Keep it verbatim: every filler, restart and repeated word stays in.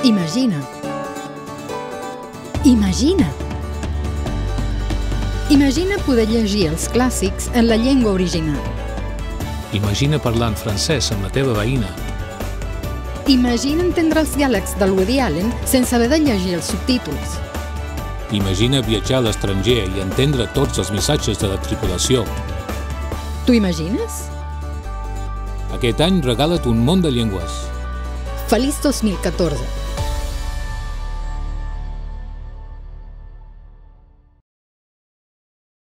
Imagina. Imagina. Imagina poder llegir els clàssics en la llengua original. Imagina parlar en francès amb la teva veïna. Imagina entendre els diàlegs del Woody Allen sense haver de llegir els subtítols. Imagina viatjar a l'estranger i entendre tots els missatges de la tripulació. T'ho imagines? Aquest any regala't un món de llengües. Feliç dos mil catorze.